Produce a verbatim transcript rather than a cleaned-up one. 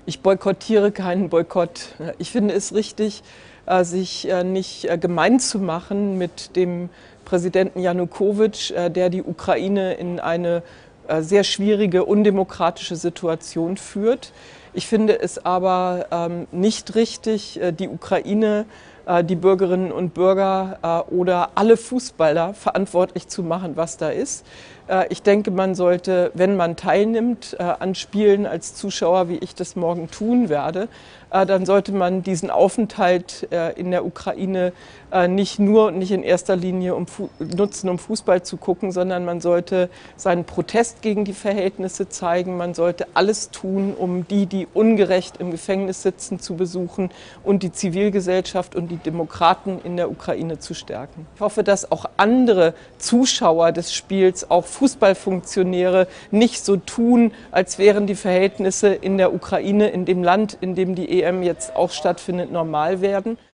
Ich boykottiere keinen Boykott. Ich finde es richtig, sich nicht gemein zu machen mit dem Präsidenten Janukowitsch, der die Ukraine in eine sehr schwierige, undemokratische Situation führt. Ich finde es aber nicht richtig, die Ukraine, die Bürgerinnen und Bürger oder alle Fußballer verantwortlich zu machen, was da ist. Ich denke, man sollte, wenn man teilnimmt an Spielen als Zuschauer, wie ich das morgen tun werde, dann sollte man diesen Aufenthalt in der Ukraine nicht nur und nicht in erster Linie um, nutzen, um Fußball zu gucken, sondern man sollte seinen Protest gegen die Verhältnisse zeigen. Man sollte alles tun, um die, die ungerecht im Gefängnis sitzen, zu besuchen und die Zivilgesellschaft und die Demokraten in der Ukraine zu stärken. Ich hoffe, dass auch andere Zuschauer des Spiels, auch Fußballfunktionäre, nicht so tun, als wären die Verhältnisse in der Ukraine, in dem Land, in dem die E M jetzt auch stattfindet, normal werden.